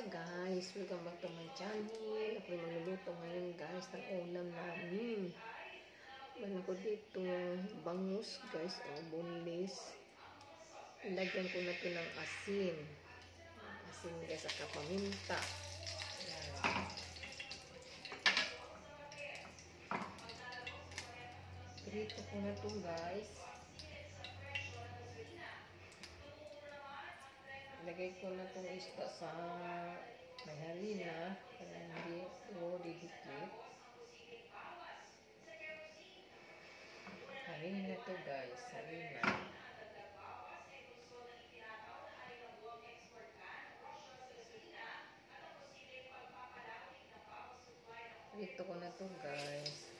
Guys, welcome back to my channel. Ako'y magluluto ngayon guys ng ulam namin. Meron ko dito bangus guys, boneless. Ilagyan ko na ito ng asin. Asin guys, saka paminta. Prito ko na ito guys. Lagay ko na itong isda sa may harina para hindi ito didikit. Harina to guys, harina. Prito ko na to guys.